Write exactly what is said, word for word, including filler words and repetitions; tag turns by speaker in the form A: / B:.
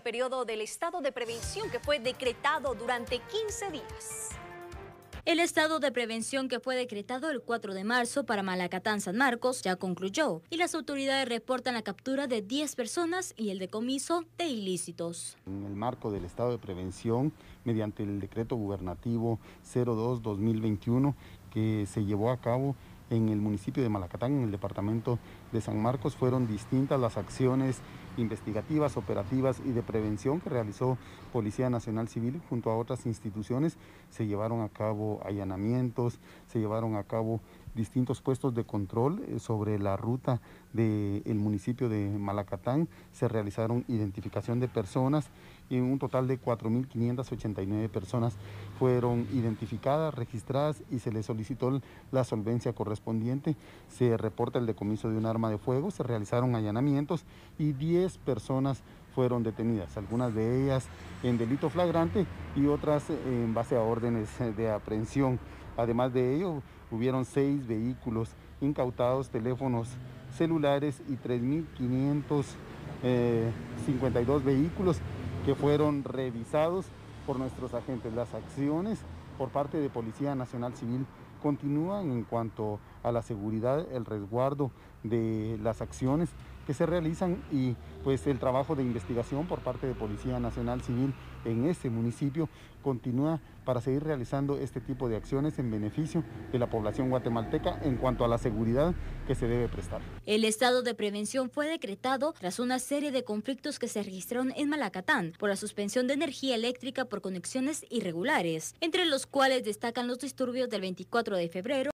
A: periodo del estado de prevención que fue decretado durante quince días.
B: El estado de prevención que fue decretado el cuatro de marzo para Malacatán, San Marcos, ya concluyó y las autoridades reportan la captura de diez personas y el decomiso de ilícitos.
C: En el marco del estado de prevención, mediante el decreto gubernativo cero dos guión dos mil veintiuno que se llevó a cabo en el municipio de Malacatán, en el departamento de San Marcos, fueron distintas las acciones investigativas, operativas y de prevención que realizó Policía Nacional Civil junto a otras instituciones. Se llevaron a cabo allanamientos, se llevaron a cabo distintos puestos de control sobre la ruta del municipio de Malacatán. Se realizaron identificación de personas y un total de cuatro mil quinientas ochenta y nueve personas fueron identificadas, registradas y se les solicitó la solvencia correspondiente. Se reporta el decomiso de un arma de fuego, se realizaron allanamientos y diez personas fueron detenidas, algunas de ellas en delito flagrante y otras en base a órdenes de aprehensión. Además de ello, hubieron seis vehículos incautados, teléfonos celulares y tres mil quinientos cincuenta y dos vehículos que fueron revisados por nuestros agentes. Las acciones por parte de Policía Nacional Civil continúan en cuanto a la seguridad, el resguardo de las acciones que se realizan y pues el trabajo de investigación por parte de Policía Nacional Civil en este municipio continúa para seguir realizando este tipo de acciones en beneficio de la población guatemalteca en cuanto a la seguridad que se debe prestar.
B: El estado de prevención fue decretado tras una serie de conflictos que se registraron en Malacatán por la suspensión de energía eléctrica por conexiones irregulares, entre los cuales destacan los disturbios del veinticuatro de febrero